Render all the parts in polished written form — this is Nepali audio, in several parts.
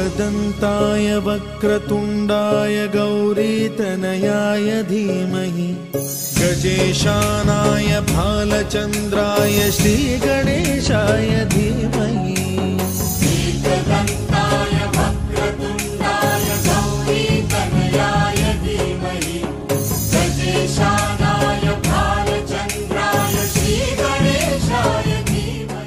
एकदन्ताय वक्रतुण्डाय गौरीतनयाय धीमहि गजेशानाय भालचन्द्राय श्रीगणेशाय धीमहि एकदन्ताय वक्रतुण्डाय गौरीतनयाय धीमहि गजेशानाय भालचन्द्राय श्रीगणेशाय धीमहि।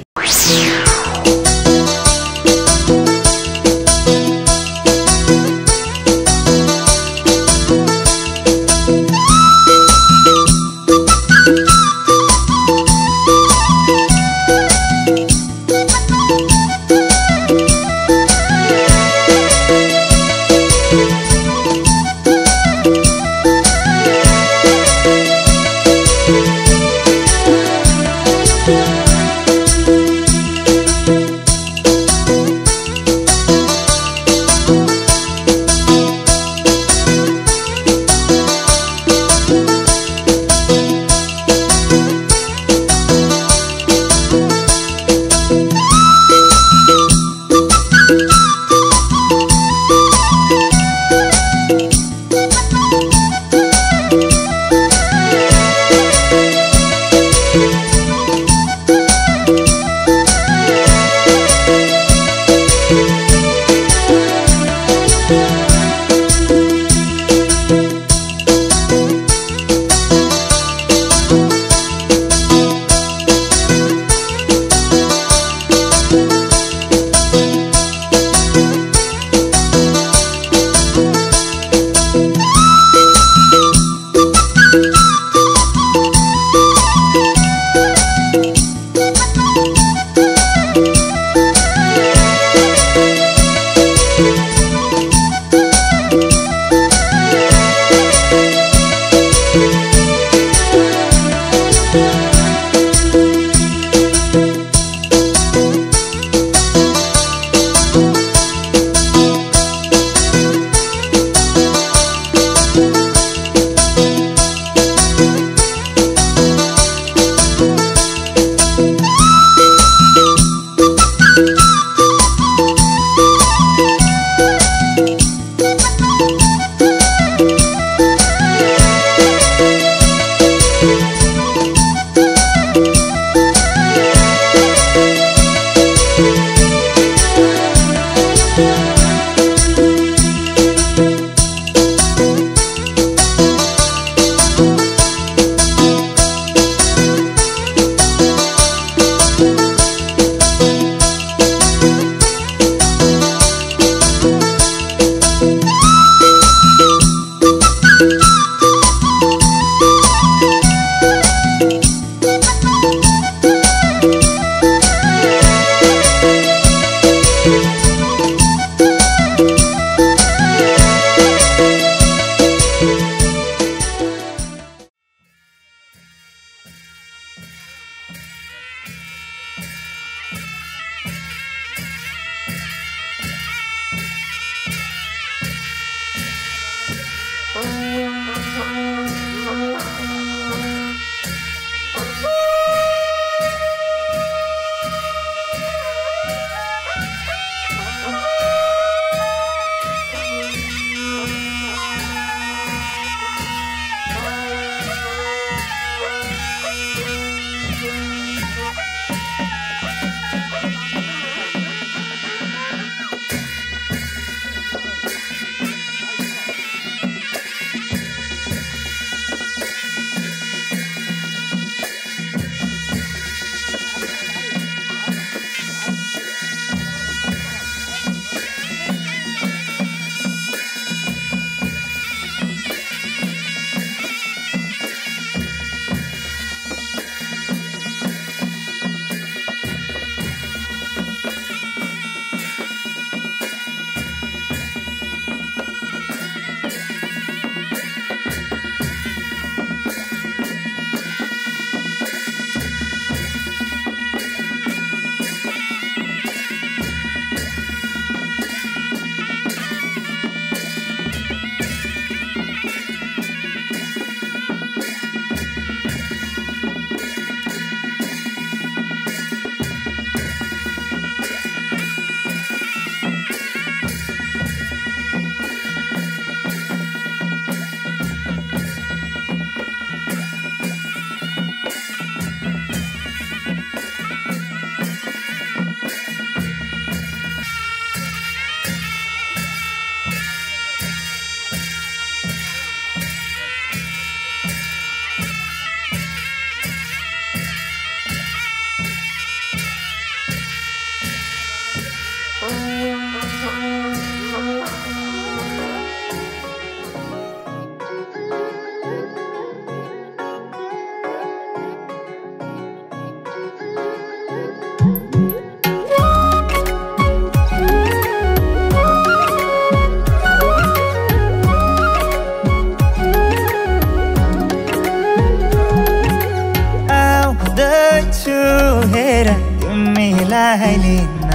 तिमीलाई लिन्न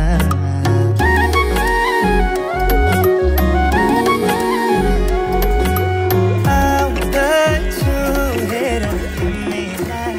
आउँदैछु हेर तिमीलाई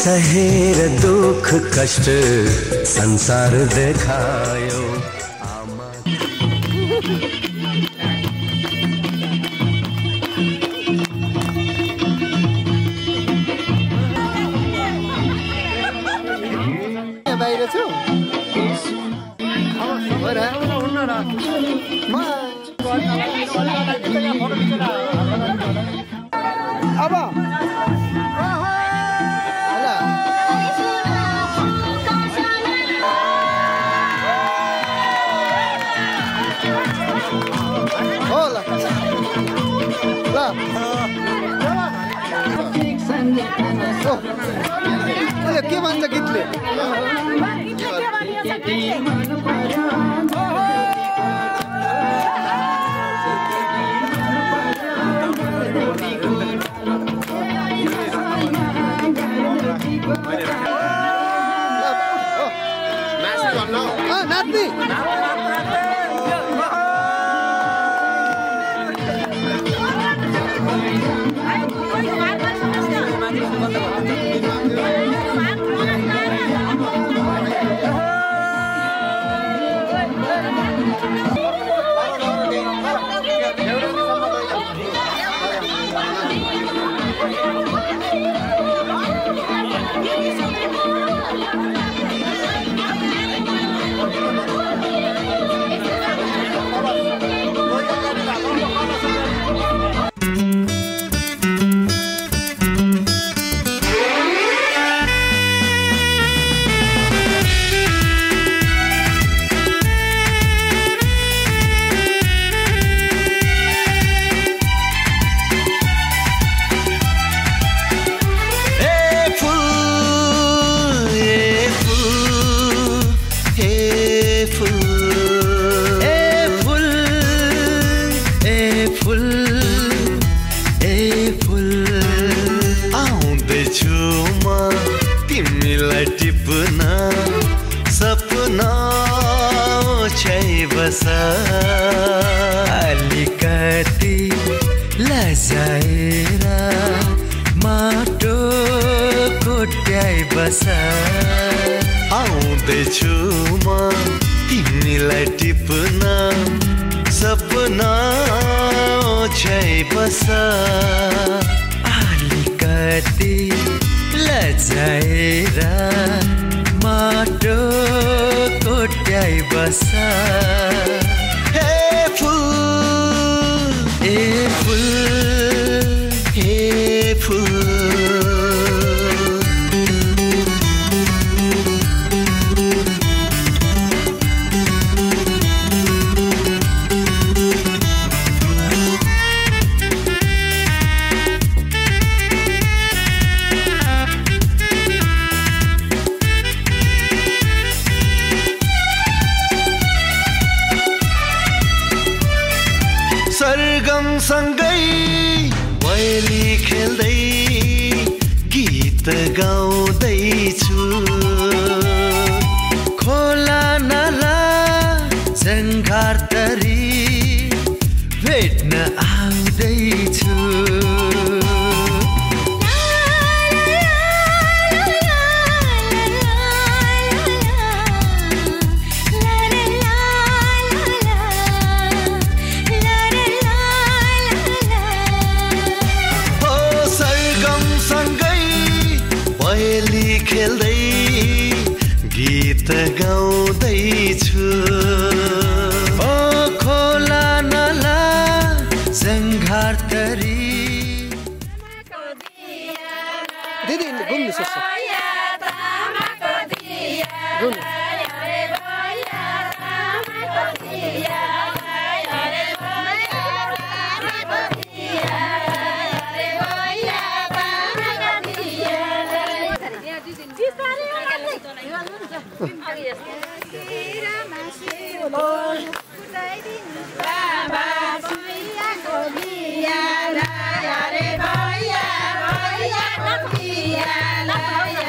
सहेर दुख कष्ट संसार देखायो आमा बाहिर छु अब के भन्छ गीतले नाच्ने अलिकति लजाएर माटो कोट्याइ बस आउँदैछु म तिमीलाई टिप्न सपना ओछ्याइ बस अलिकति लजाएर माटो कोट्याइ बस सँगै मैले खेल्दै गीत गाउँदैछु खोला नाला जङ्घार तरी भेट्न आउँदैछु खेल्दै गीत गाउँदैछु ओ खोला नाला जङ्घार तरी दिदी घुम्नु सक्छ Bye.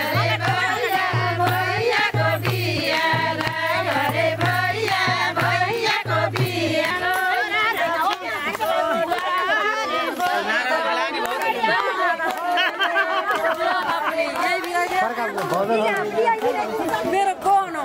Vero buono.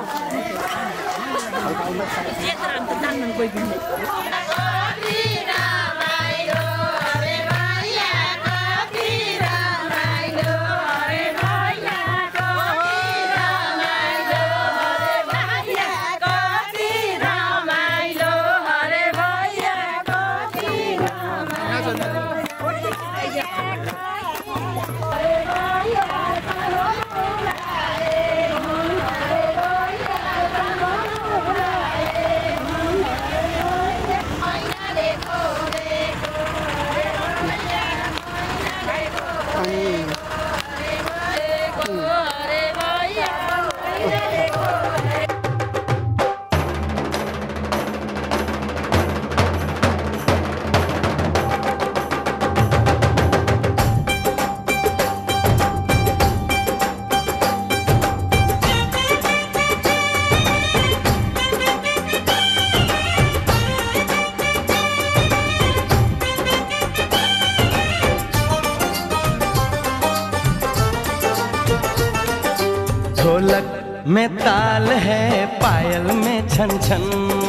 ढोलक में ताल है, पायल में छन छन।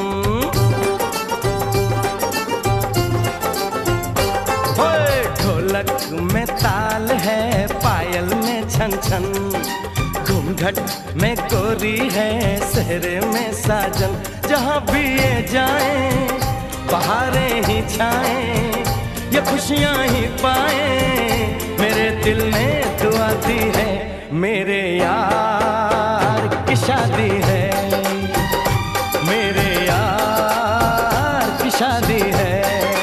होए ढोलक में ताल है, पायल में छन छन। घूंघट में कोरी है, सहरे में साजन। जहाँ भी ये जाएं, बहारें ही छाएं, ये खुशियाँ ही पाएं। मेरे दिल में दुआ दी है, मेरे यार की शादी है, मेरे यार की शादी है।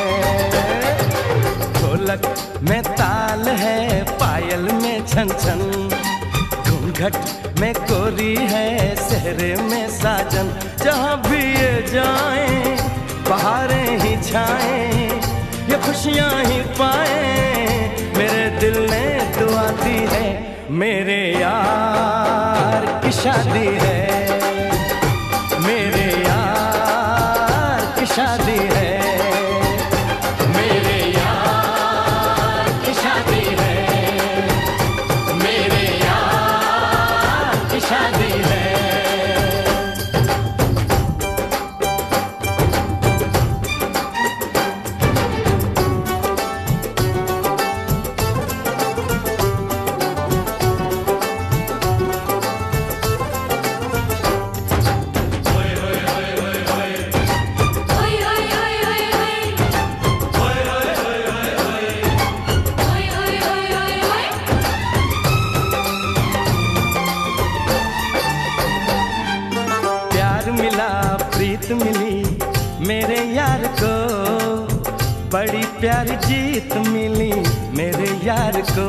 ढोलक में ताल है, पायल में छन छन। घूंघट में कोरी है, सहरे में साजन। जहाँ भी ये जाएं, बहारें ही छाएं, ये खुशियाँ ही पाएं। मेरे दिल ने दुआ दी है, मेरे यार की शादी है, मेरे यार की शादी है, मेरे यार की शादी है, मेरे यार की शादी है। मिली मेरे यार को, बड़ी प्यारी जीत मिली मेरे यार को।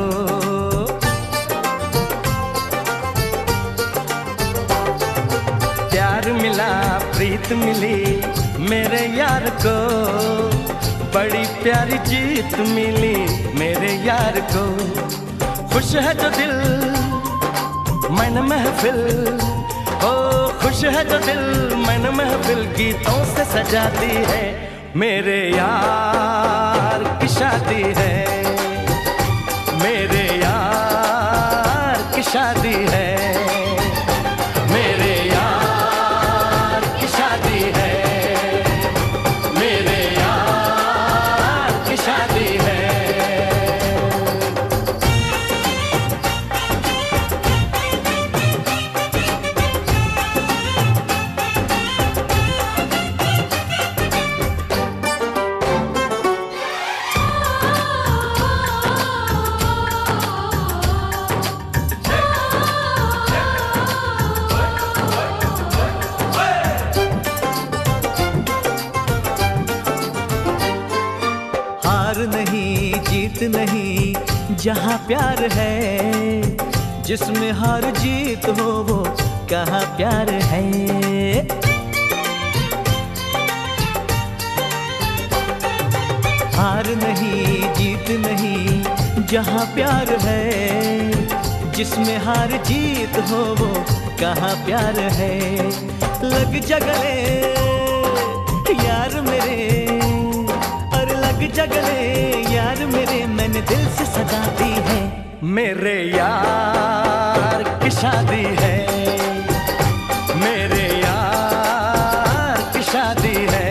प्यार मिला, प्रीत मिली मेरे यार को, बड़ी प्यारी जीत मिली मेरे यार को। खुश है जो दिल मन महफिल, ओ खुश है जो दिल मन महफिल गीतों से सजाती है। मेरे यार की शादी है, मेरे यार की शादी है, मेरे यार की शादी है, मेरे यार की शादी है। नहीं जीत नहीं जहाँ प्यार है, जिसमें हार जीत हो वो कहाँ प्यार है। हार नहीं जीत नहीं जहाँ प्यार है, जिसमें हार जीत हो वो कहाँ प्यार है। लग जा गले यार मेरे, लग जा गले यार मेरे, मैंने दिल से सजा दी है। मेरे यार की शादी है, मेरे यार की शादी है,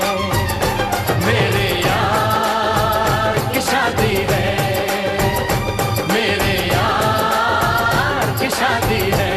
मेरे यार की शादी है, मेरे यार की शादी है।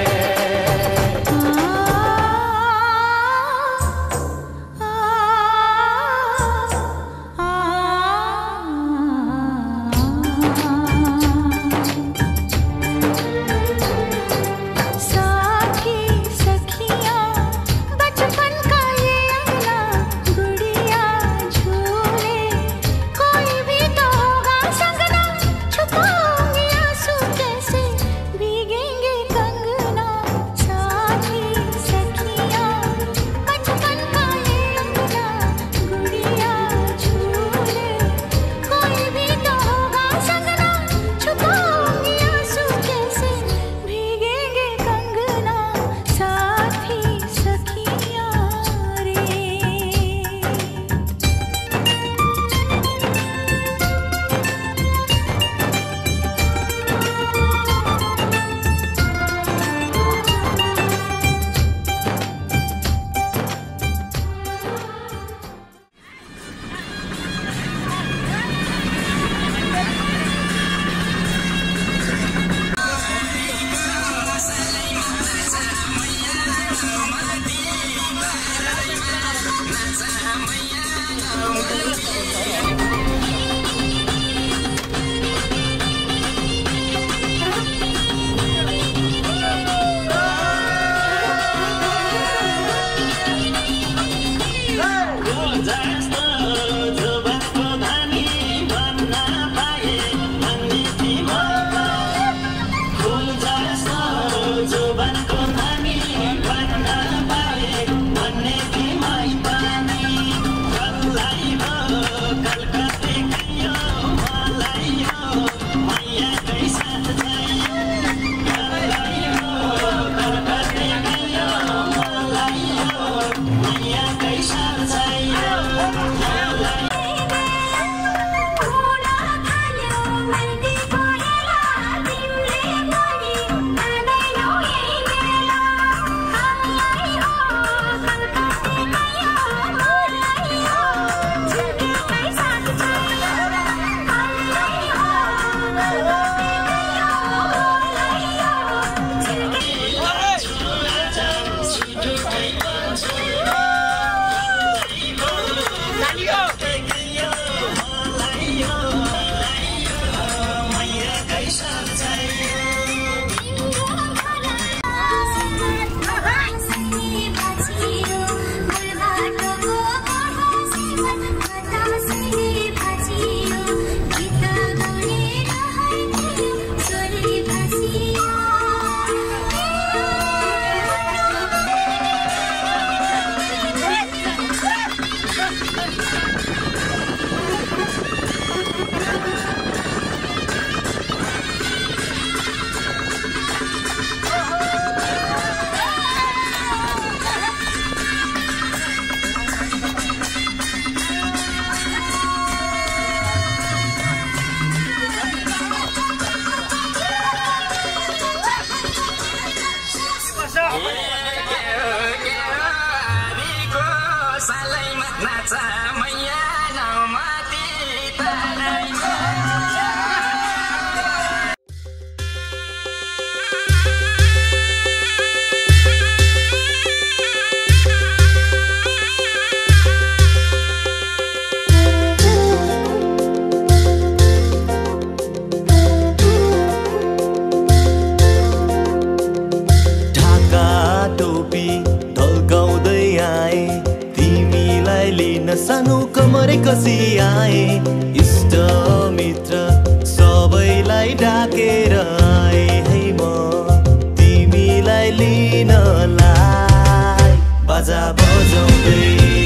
सानो कमरे कसी आए, इष्ट मित्र सबैलाई डाकेर आए है म तिमीलाई लिनलाई। बाजा बजाउँदै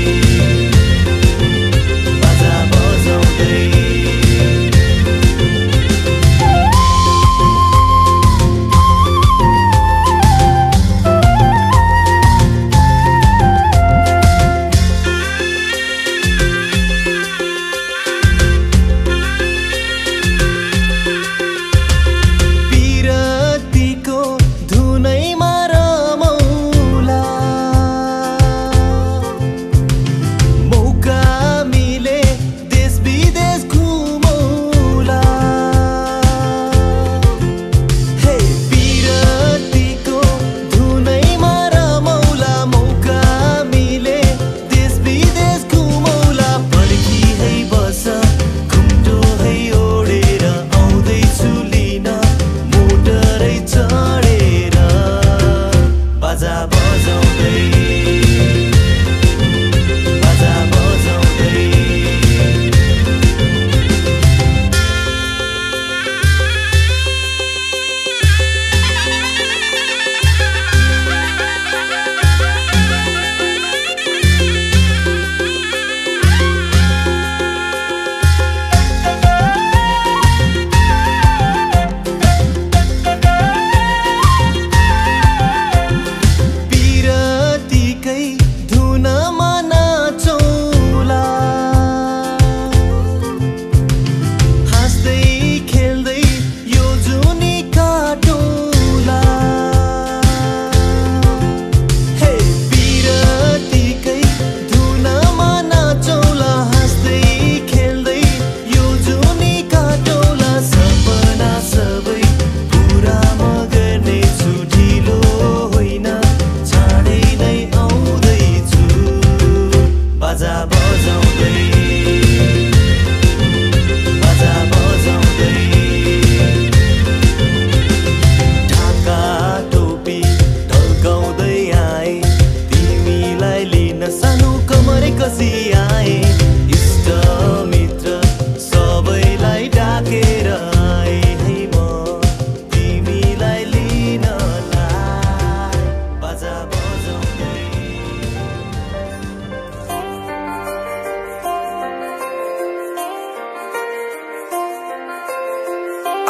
बाजा बजाउँदै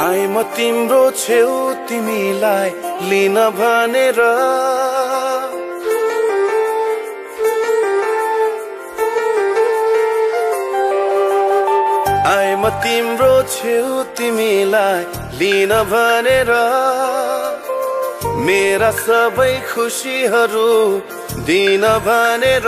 आए म तिम्रो छेउ तिमीलाई लिन भनेर आए म तिम्रो छेउ तिमीलाई लिन भनेर मेरा सबै खुसीहरू दिन भनेर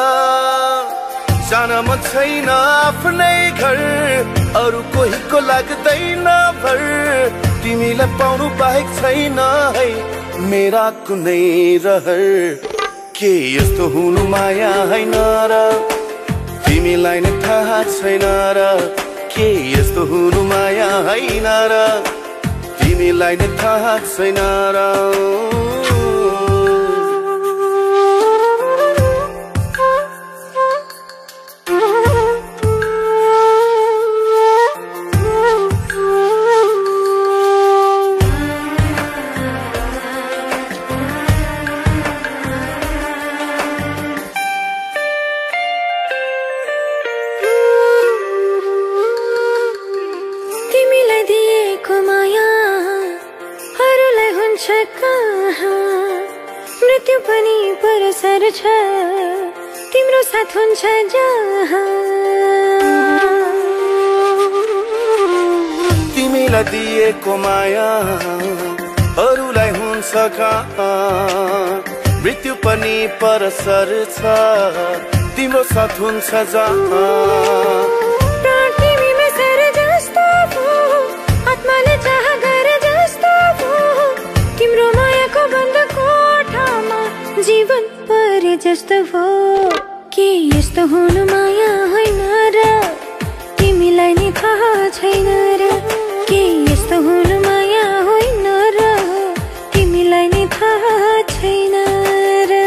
जान मन छैन आफ्नै घर अरू कोहीको लाग्दैन भर तिमीलाई पाउनु बाहेक छैन है मेरा कुनै रहर के यस्तो हुनु माया हैन र तिमीलाई नै थाहा छैन र के यस्तो हुनु माया हैन र तिमीलाई नै थाहा छैन र मृत्यु पनि परसर छ तिम्रो साथ हुन्छ जहाँ तिमीलाई दिएको माया अरूलाई हुन्छ कहाँ मृत्यु पनि परसर छ तिम्रो साथ हुन्छ जहाँ तिमीमा सर जस्तो भो आत्माले चाह गरे जस्तो भो तिम्रो मायाको बन्द कोठामा जीवन परे जस्तो भो के यस्तो हुनु माया होइन र तिमीलाई नि थाहा छैन र के यस्तो हुनु माया होइन र तिमीलाई नि थाहा छैन र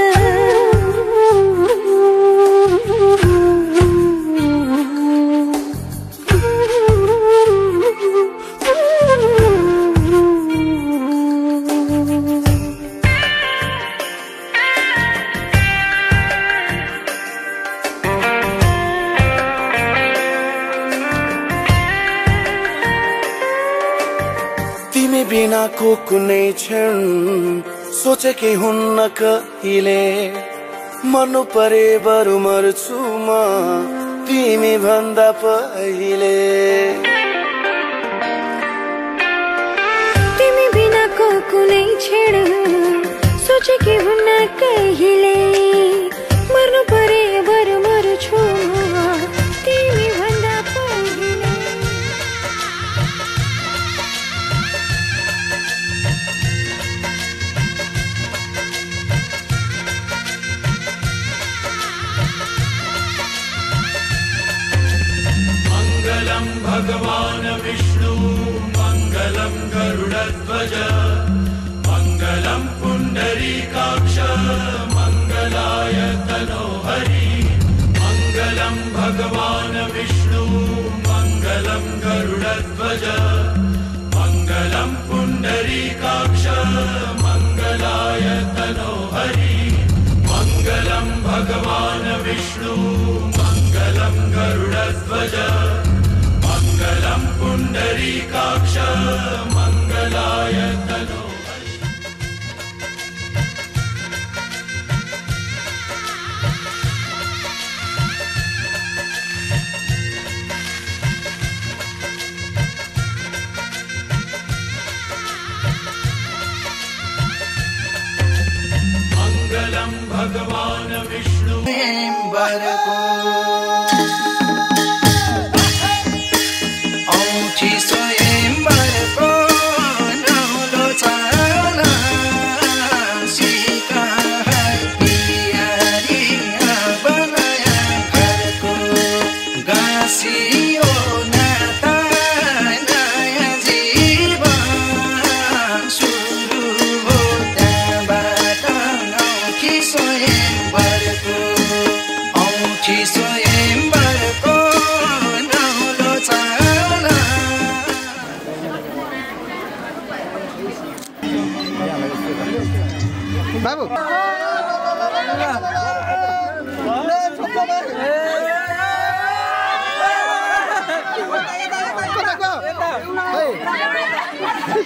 तिमी बिनाको कुनै क्षण सोचेकै हुन्न कहिले मर्नु परे बरु मर्छु म तिमी भन्दा पहिले तिमी बिनाको कुनै क्षण सोचेकै हुन्न कहिले मर्नु परे बरु मर्छु म तिमी भन्दा पहिले मङ्गलं भगवान् विष्णु मङ्गलं गरुडध्वज मङ्गलं पुण्डरीकाक्ष मङ्गलाय तनोहरि मङ्गलं भगवान् विष्णु मङ्गलं गरुडध्वज मङ्गलं पुण्डरीकाक्ष मङ्गलाय तनोहरि मङ्गलं भगवान् विष्णु मङ्गलं गरुडध्वज मङ्गलं पुण्डरीकाक्ष मङ्गलाय तनोहरि मङ्गलं भगवान् विष्णु बरको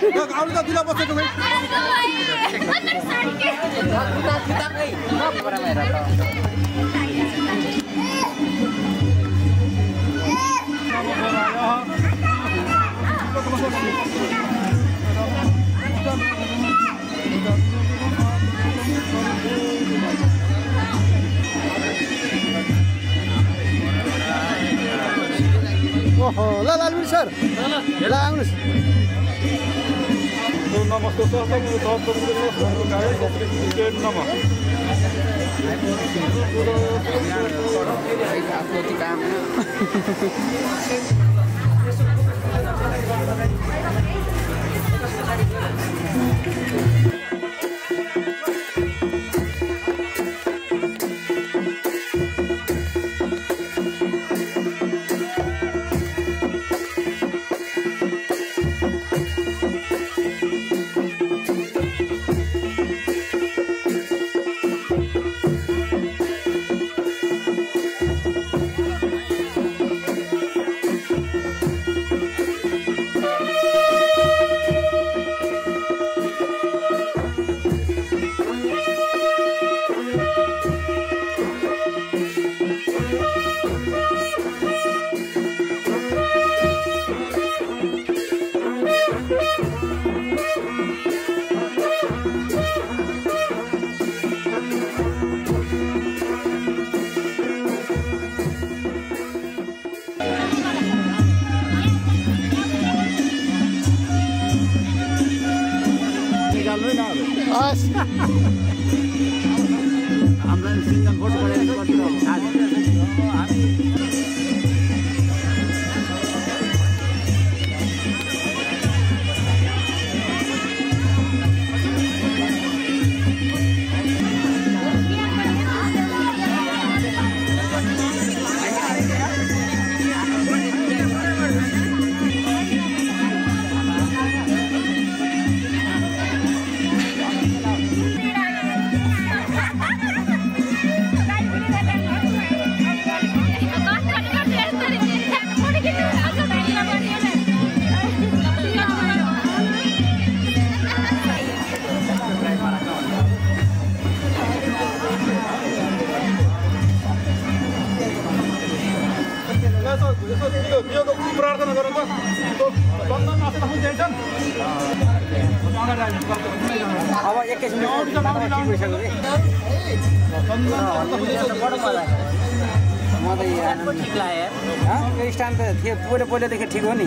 आउनु त दिला बसेको खै ओहो ल लालमिर सर ल आउनुहोस् नमस्ते सर प्रार्थना गरौँ अब एकैछिन यो स्ट्यान्ड त थियो पहिलादेखि ठिक हो नि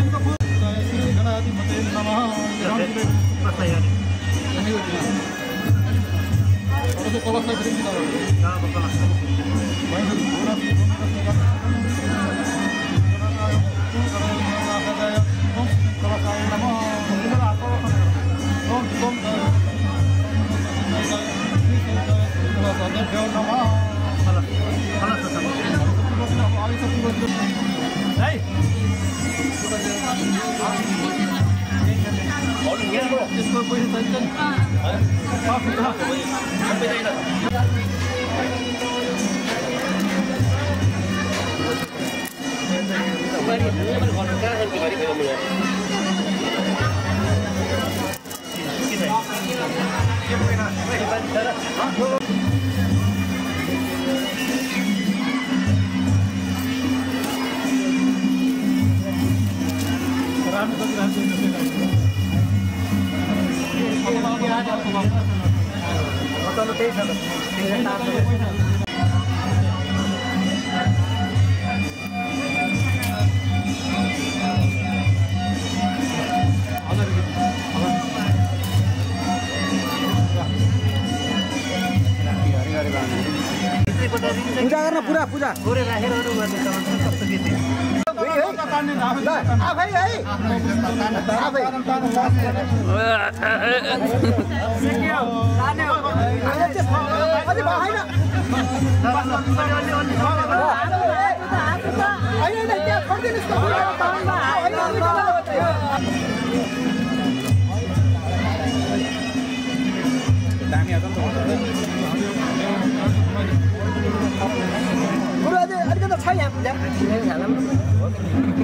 पूजा गर्न पुरा पूजा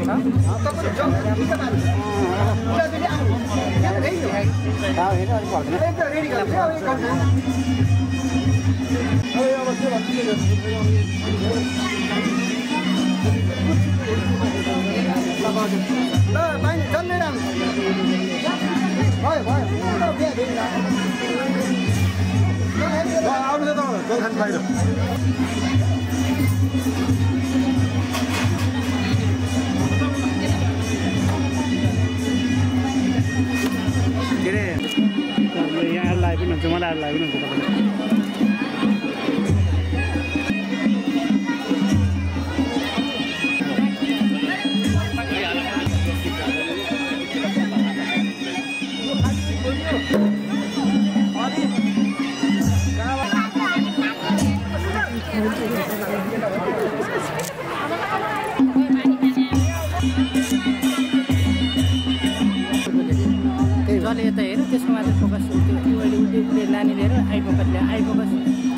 जसले यता हेऱ्यो त्यसको मात्र फोकस त्यो उसले नानी लिएर आइफोकस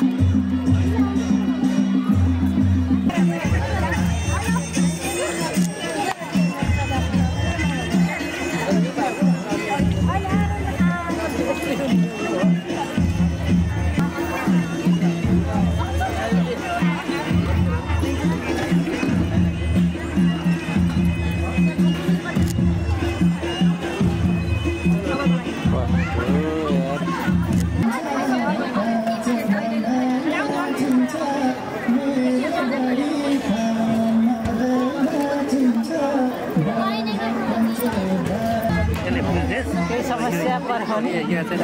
समस्या पर्खाउने यहाँ चाहिँ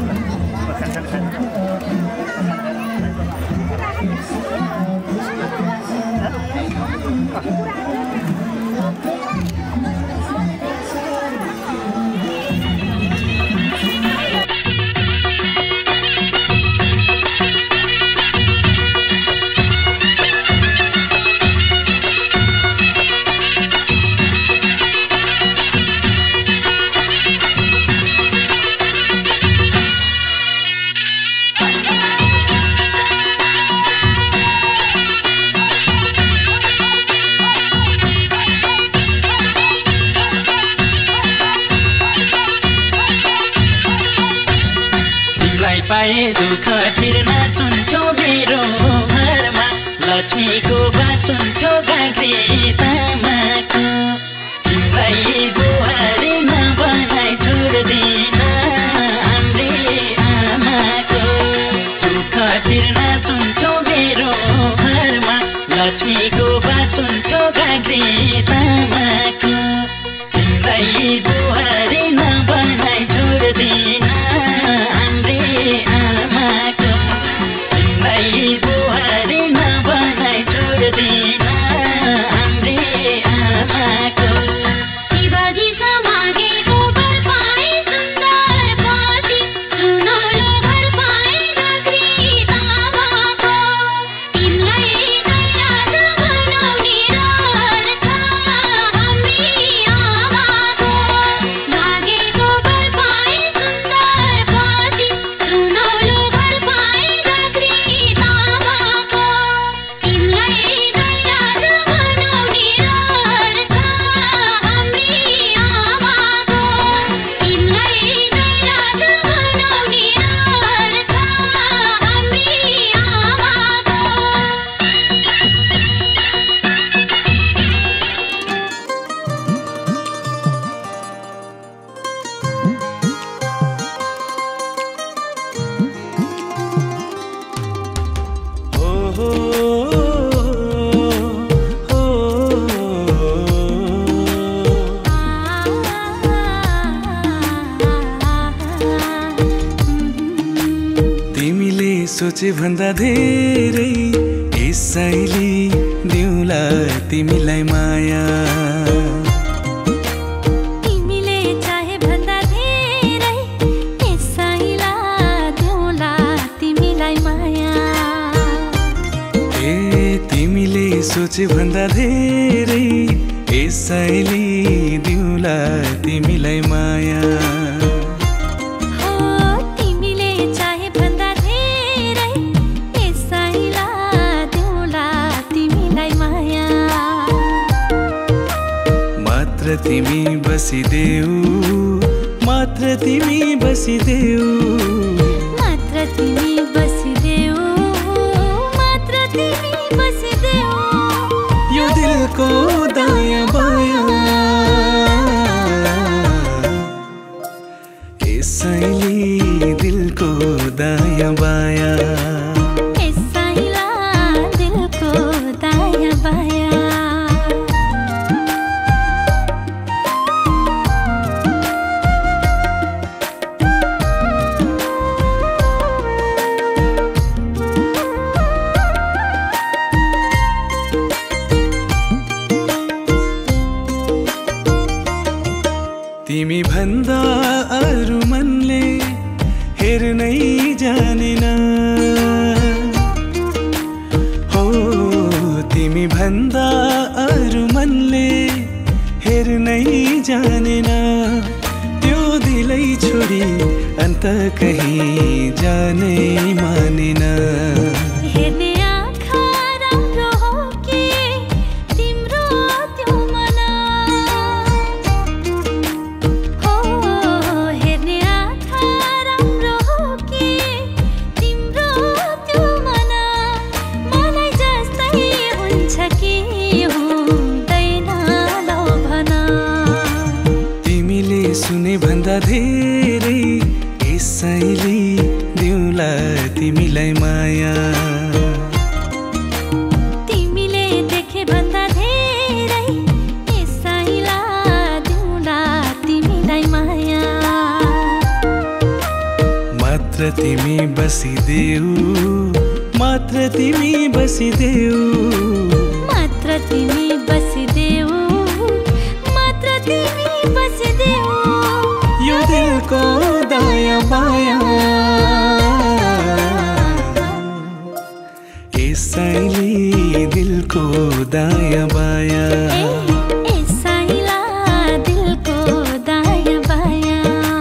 दुख फिर्न सुन्थ्यो मेरो घरमा लक्ष्मीको बात सुन्थ्यो गाग्री तामाको तिमीलाई बुहारी नबनाई छोड्दिन हाम्री आमाको दुख फिर्न सुन्थ्यो मेरो घरमा लक्ष्मीको बात सुन्थ्यो गाग्री तामाको तिमीलाई बुहारी नबनाई छोड्दिन सोचे भन्दा धेरै यसैले दिउला तिमीलाई माया तिमीले चाहे भन्दा धेरै यसैला दिउला तिमीलाई माया ए तिमीले सोचे भन्दा धेरै यसैले दिउला तिमीलाई माया तिमी बसिदेऊ मात्र तिमी बसिदेऊ मात्र तिमी बसिदेऊ मात्र तिमी बसिदेऊ यो दिलको दायाँ बायाँ यसैले दिलको दायाँ बायाँ यसैला दिलको दायाँ बायाँ तिमी भन्दा अरु मनले हेर्नै जानेन हो तिमी भन्दा अरु मनले हेर्नै जानेन त्यो दिलै छोडी अन्त कहीँ जानै मानेन हेर्ने आँखा राम्रो हो कि तिम्रो त्यो मन हो हेर्ने आँखा राम्रो हो कि तिम्रो त्यो मन मलाई जस्तै हुन्छ कि हुँदैन लौ भन तिमीले सुने भन्दा धेरै यसैले दिउँला तिमीलाई माया तिमीले देखे भन्दा धेरै यसैला दिउँला तिमीलाई माया मात्र तिमी बसिदेऊ मात्र तिमी बसिदेऊ मात्र तिमी बसिदेऊ मात्र तिमी बसिदेऊ यो दिलको दायाँ बायाँ यसैले दिलको दायाँ बायाँ यसैला दिलको दायाँ बायाँ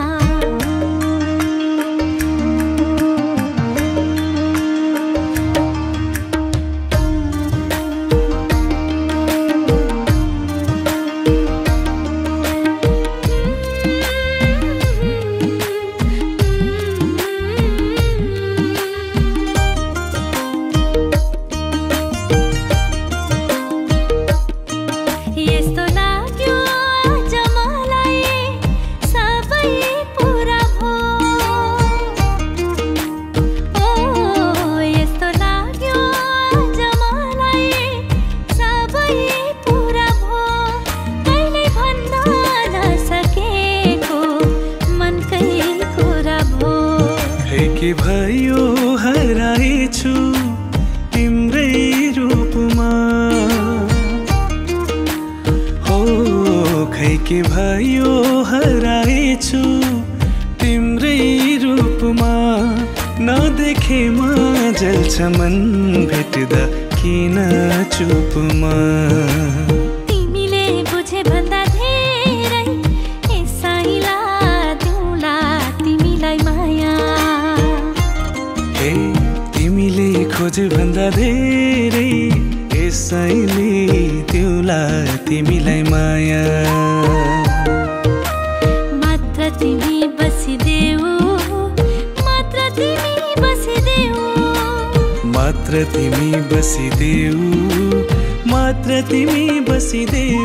यस्तो लाग्यो आज मलाई सबै पुरा भो यस्तो लाग्यो आज मलाई सबै पुरा भो कहिले भन्न नसकेको मनकै कुरा भो खै के भयो हराएछु तिम्रै रूपमा हो खै के भयो हराएछु तिम्रै रूपमा नदेखेमा जल्छ मन भेट्दा किन चुपमा तिमीले बुझे भन्दा धेरै यसैला दिउँला तिमीलाई माया हे तिमीले खोजे भन्दा धेरै यसैले दिउँला तिमीलाई माया मात्र तिमी बसिदेऊ मात्र तिमी बसिदेऊ मात्र तिमी बसिदेऊ मात्र तिमी बसिदेऊ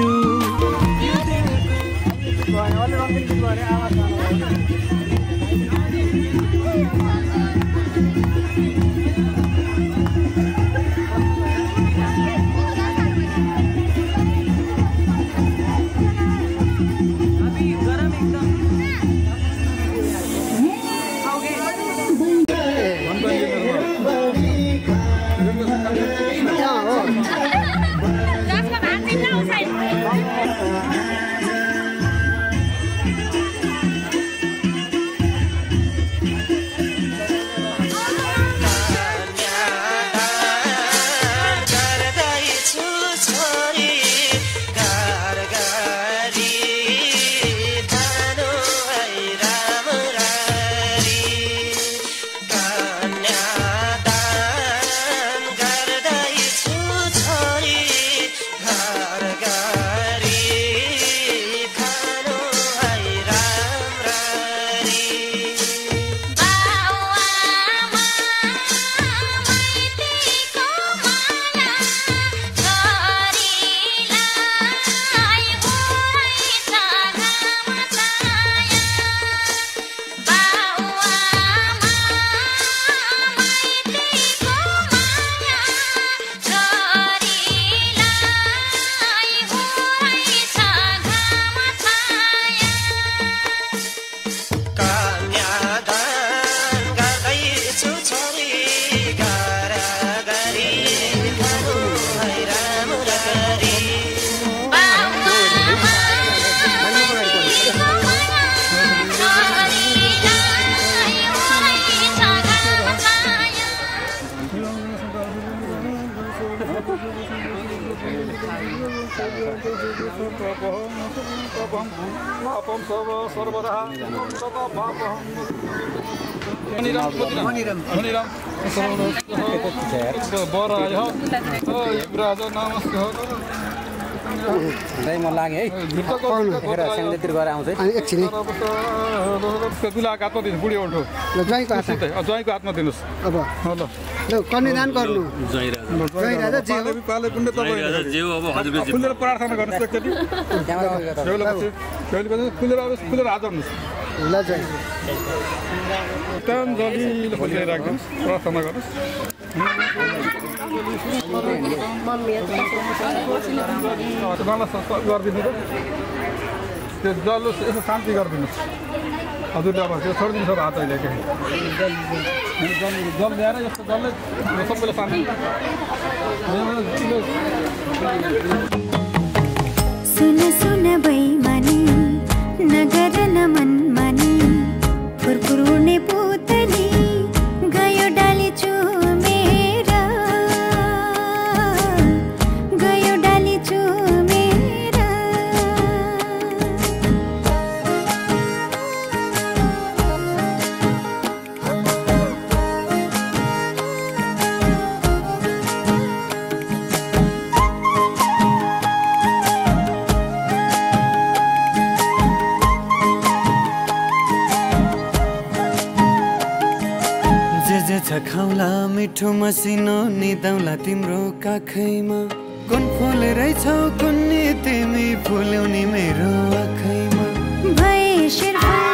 म लागे है सानोतिर गएर आउँछ एकछिन तुलाको हातमा दिनु बुढी उठो ज्वाइँको हातमा दिनुहोस् अब ल कन्यादान गर्नु जयराजा जे हो खुलेर प्रार्थना गर्नुहोस् एकचोटि खुलेर हात गर्नुहोस् ल जय जलिलो राख्नुहोस् प्रार्थना गर्नुहोस् गरिदिनु त्यो जल्लो यसो शान्ति गरिदिनुहोस् हजुरले अब त्यो छोडिदिनु छ हात अहिले जल ल्याएर यस्तो जसले सबैले शान्ति सुन सुन बैमानी नगर न मनमानी फुरफुर उड्ने पुतली गयो डाली चुमेर गयो डाली चुमेर खाउला मिठो मसिनो निदाउला तिम्रो काखैमा कुन फुल रहेछौ कुन्नी तिमी फुल्याउने मेरो आँखैमा भए शिर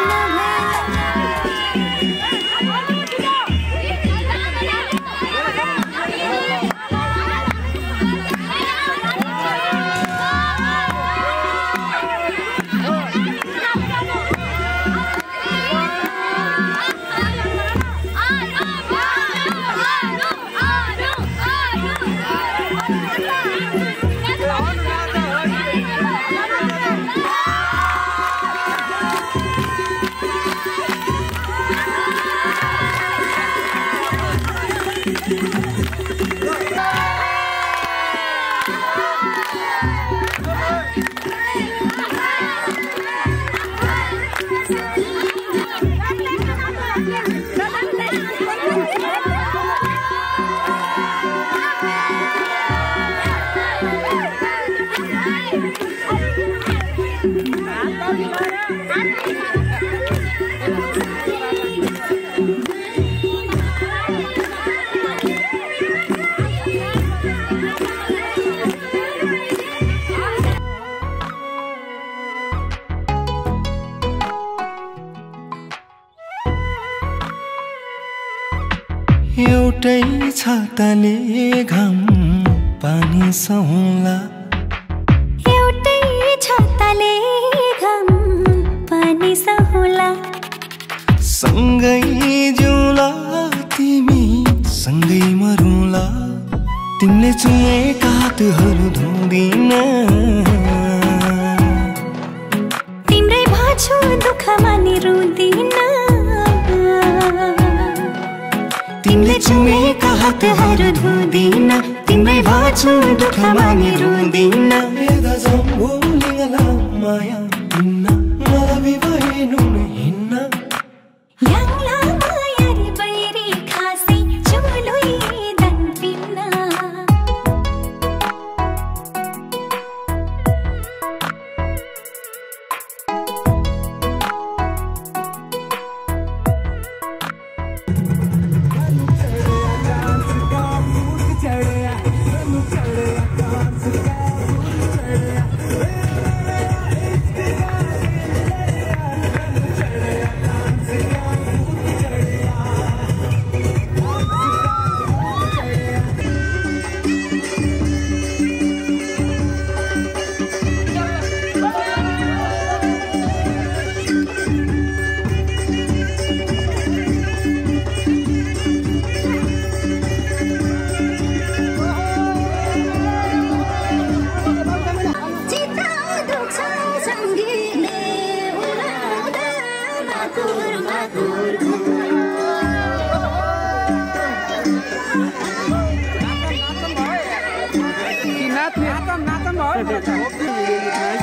एउटै छाताले घाम पानी सहला एउटै छाताले घाम पानी सहला सँगै जिउला तिमी सँगै मरुला तिमीले चुमेका हातहरू धुँदिन तिम्रै भाछु दुःखमा नि रुँदिन तिमीले चुमेका हातहरू धुँदिन तिम्रै भाछु दुःखमा नि रुँदिन यदा जम्बुलिङला माया हिन्न मलाई भएनु हिन्न याङला माया रि बैरी खासै चुलोइ दन पिन्न नाचन भयो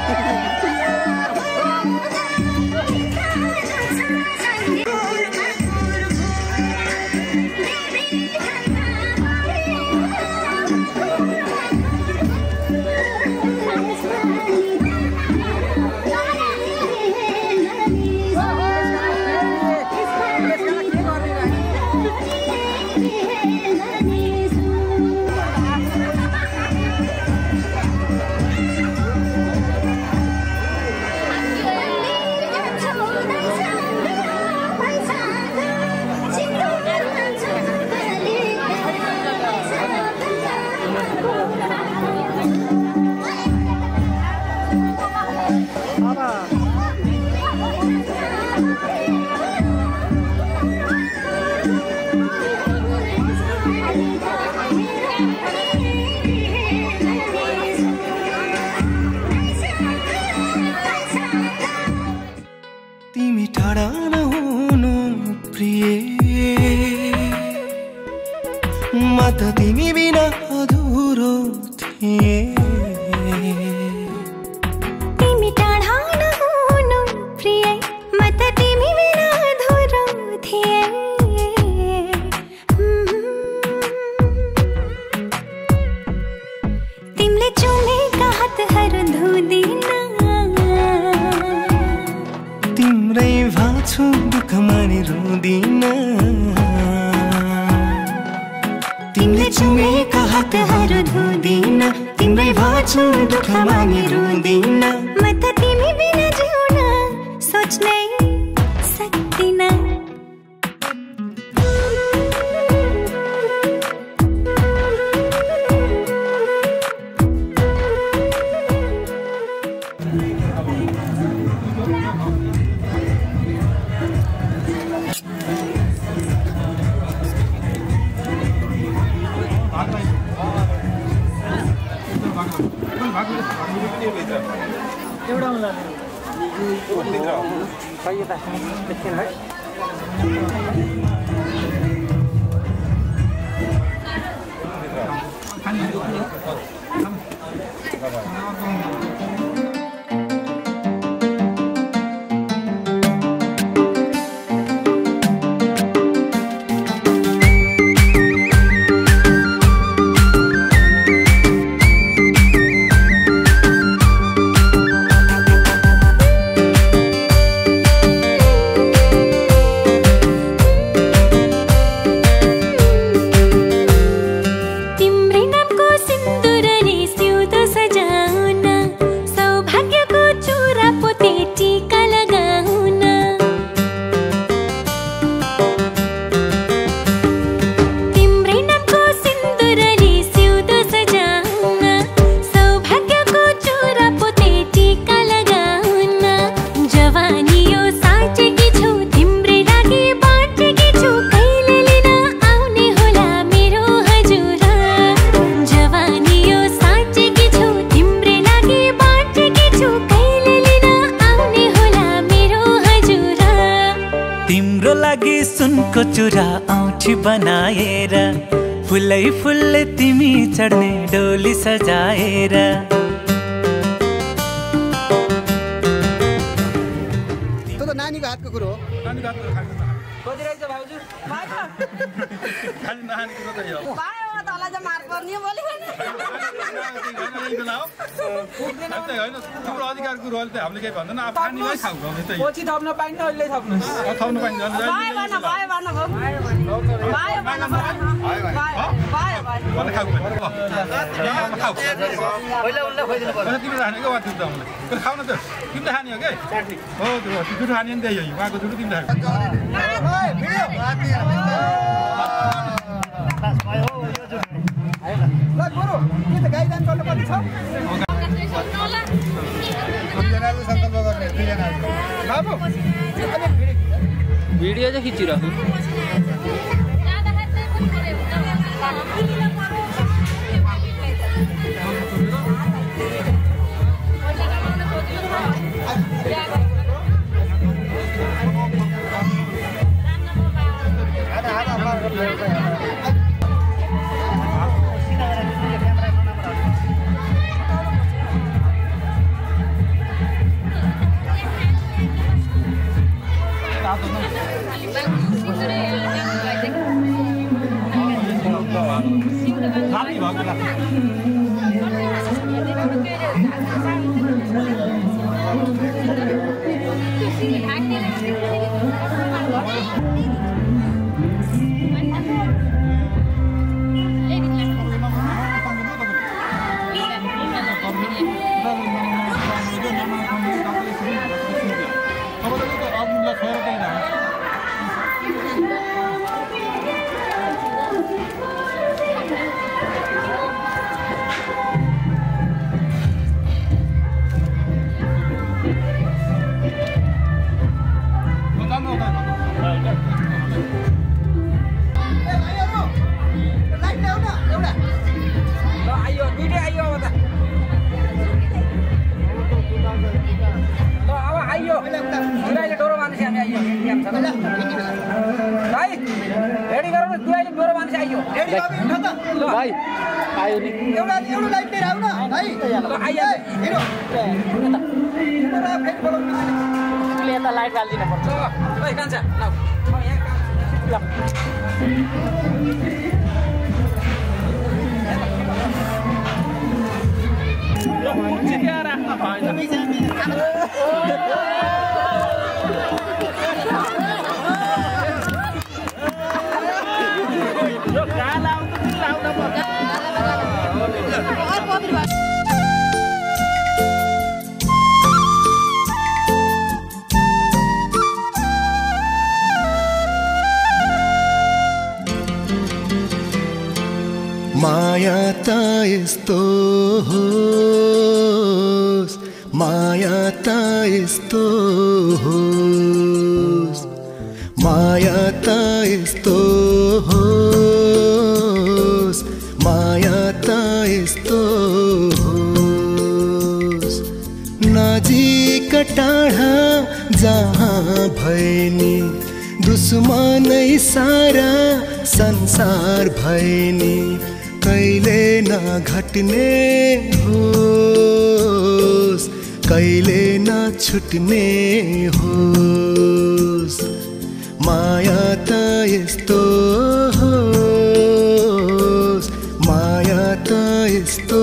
तिमी टाढा नहुनु प्रिय म त तिमी बिना अधुरो थिए तिमी टाढा नहुनु प्रिय म त तिमी बिना अधुरो थिए तिमीले चुमेका हातहरू धुदिन तिम्रै भाछु दुःखमा नि रुदिन तिमीले चुमेका हातहरू धुदिन तिम्रै भाछु दुःखमा नि रुदिन म त तिमी बिना जिउन सोच्नै सक्दिन एउटा होला सुनको चुरा औँठी बनाएर फुलै फुलले तिमी चढ्ने डोली सजाएर त्यो त नानीको हातको कुरो हो। नानीको हातको कति रहेछ भाउजू? खाली नखाने कुरो त यो पायो त होला चाहिँ मार पर्ने बोली होइन तिम्रो अधिकार कुरो अहिले त हामीले केही भन्दैन अब खानेमै खाऊ पछि थप्न पाइन्छ अहिले थप्नुहोस् थप्नु पाइन्छ तिमीले खाने क्या वाति त खाउ न त तिमीले खाने हो कि हो त्यो खाने नि त्यही हो उहाँको दुधु तिमीले भिडियो चाहिँ खिचिरहेको भाइ रेडी गरौ न दुईले मेरो मान्छे आइयो रेडी बाबु उठ त ल भाइ आयो नि एउटा लाइट लिएर आउ न भाइ ल आइया हिरो पुरा फेक बोलाउनु ले त लाइट हाल्दिन पर्छ ओइ कान्छा ल म यहाँ चिया राख्न भएन यो गाला लाउन पर्छ माया त यस्तो होस् माया त यस्तो होस् माया त यस्तो होस् माया त यस्तो होस् नजिक टाढा जहाँ भएनी दुश्मनै सारा संसार भएनी कहिले नघट्ने होस् कहिले नछुट्ने होस् माया त यस्तो होस् माया त यस्तो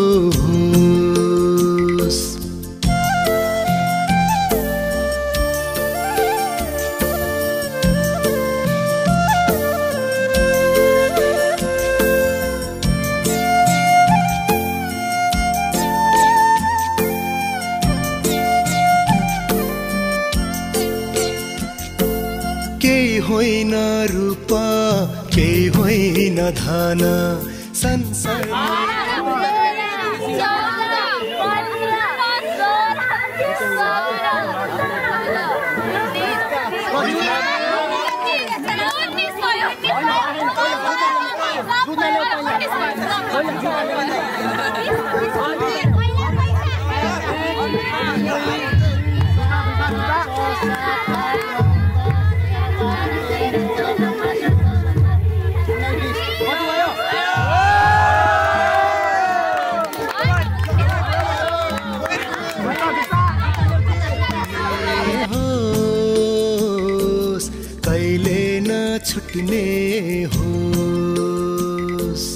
होस् होइन रूप केही होइन धन संसार छुट्ने होस्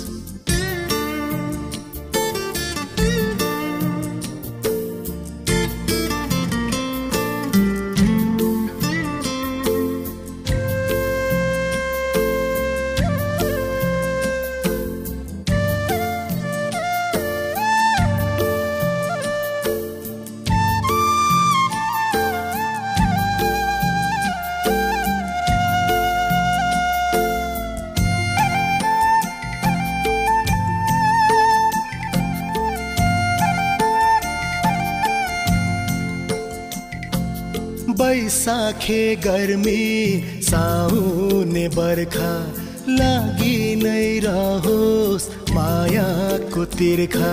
बैसाखे गर्मी साउने बर्खा लागि नै रहोस् मायाको तिर्खा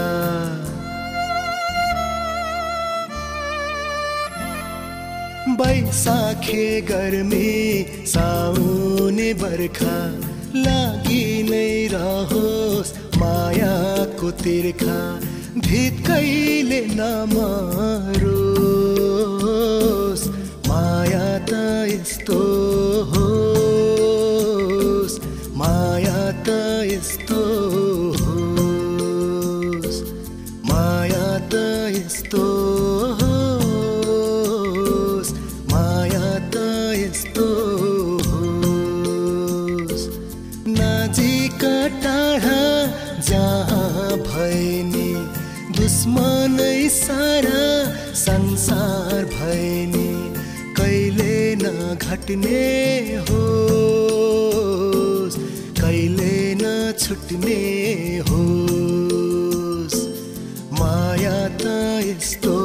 बैसाखे गर्मी साउने बर्खा लागि नै रहोस् मायाको तिर्खा भित्कैले नमरोस् माया त यस्तो होस् माया त यस्तो होस् माया त यस्तो होस् माया त यस्तो होस् नजिक टाढा जहाँ भएनी दुश्मनै सारा संसार भएनी कहिले नघट्ने होस् कहिले नछुट्ने होस् माया त यस्तो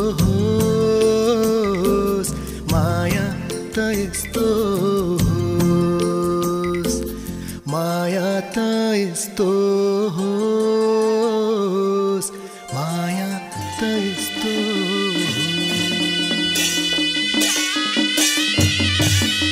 होस् माया त यस्तो होस् माया त यस्तो होस् माया त यस्तो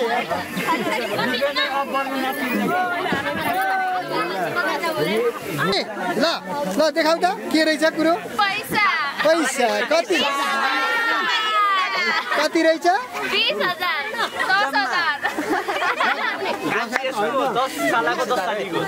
ल ल देखाउ त के रहेछ कुरो पैसा पैसा कति कति रहेछ 20,000 10,000 10 सालको 10 सालीको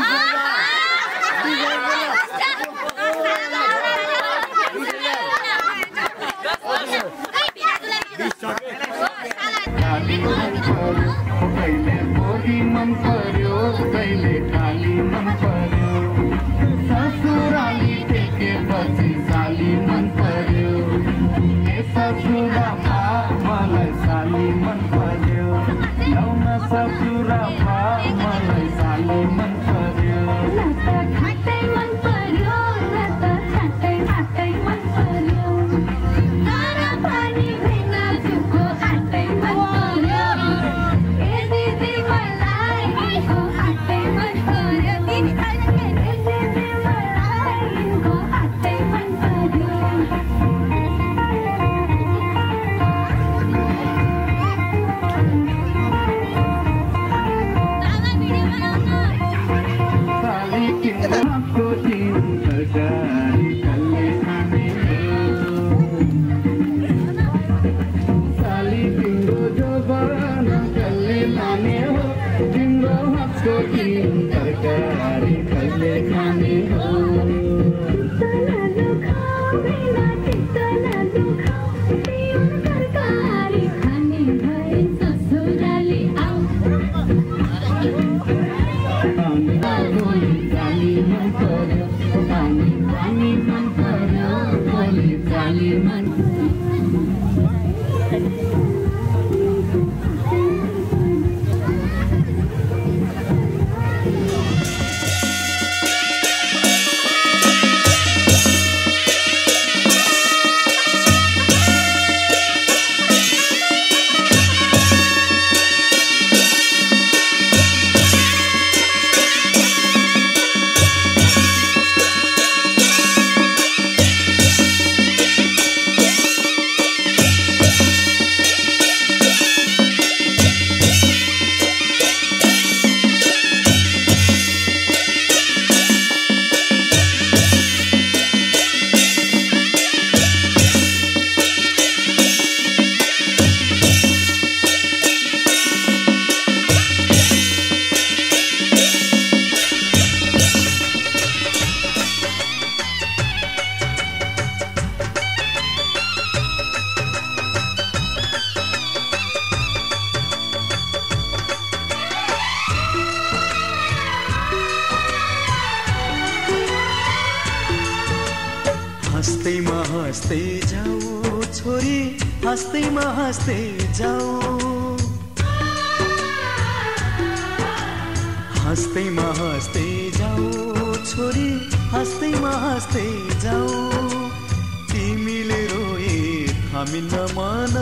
कहिले मोदी मन पर्यो कहिले खाली मन पर्यो ससुराली टेकेपछि साली मन पर्यो ससुरामा मलाई साली मन पर्यो ल्याउन ससुरामा मलाई साली मन पर्यो खाटै मन पर्यो खाटै खाटै मन पर्यो तारा पानी भेना जुको खाटै मन पर्यो ए दिदी मलाई को खाटै मन पर्यो दिदी दिदी मलाई को खाटै मन पर्यो हँस्दै जाऊ छोरी हँस्दै जाऊ हँस्दै जाऊ छोरी हँस्दै जाऊ तिमीले रोए थामिन्न मन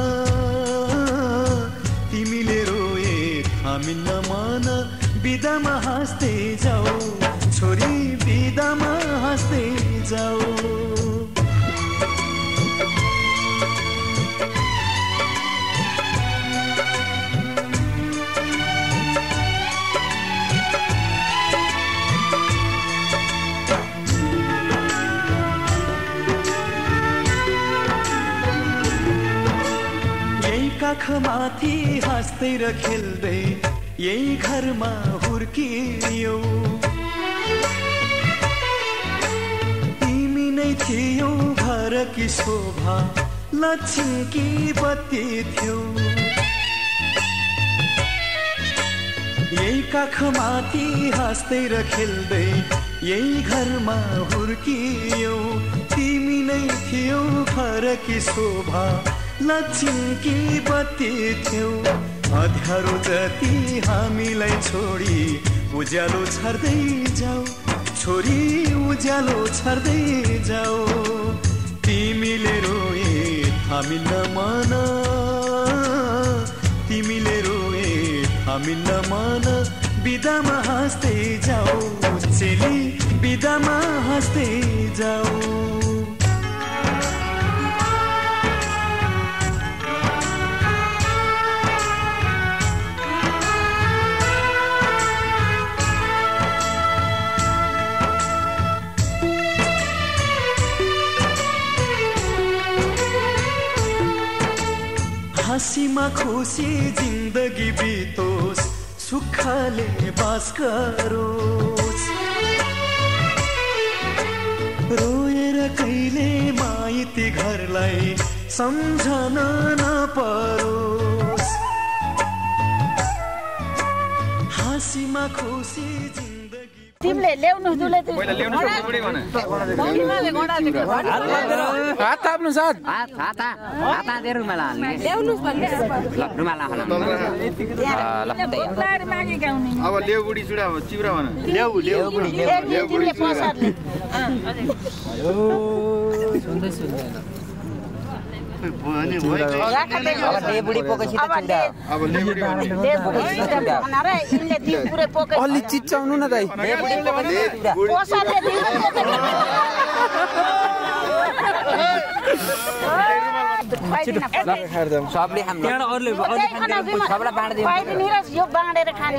तिमीले रोए थामिन्न मन बिदामा हाँस्दै जाऊ छोरी बिदामा हाँस्दै जाऊ काखमाथि हाँस्दै र खेल्दै यही घरमा हुर्कियौ तिमी नै थियौ घरकी शोभा लक्ष्मीकी बत्ती थियौ यही काखमाथि हाँस्दै र खेल्दै यही घरमा हुर्कियौ तिमी नै थियौ घरकी शोभा लक्ष्मीकी बत्ती थियौ अँध्यारो जति हामीलाई छोडी उज्यालो छर्दै जाऊ छोरी उज्यालो छर्दै जाऊ तिमीले रोए थामिन्न मन तिमीले रोए थामिन्न मन बिदामा हाँस्दै जाऊ चेली बिदामा हाँस्दै जाऊ। हाँसीमा खुसी जिन्दगी बितोस् सुखले बास गरोस् रोएर कहिले माइती घरलाई सम्झन नपरोस् हाँसीमा खुसी तिमीले ल्याउनु दुले पहिला ल्याउनु बुढी भन हात थाप्नु साथ हात हातेर रुमाल हाल्ने ल्याउनुस् भन्ने ल रुमाल हाल अब ल्याउ बुढी चुडा चिउरा भन ल्याउ बुढी ल्याउ बुढी प्रसादले अलि चिच्चाउनु न दाइ सबले सबलाई बाँडिदिनु यो बाँडेर खाने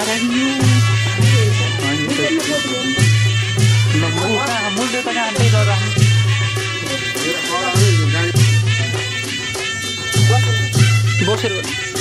बसेर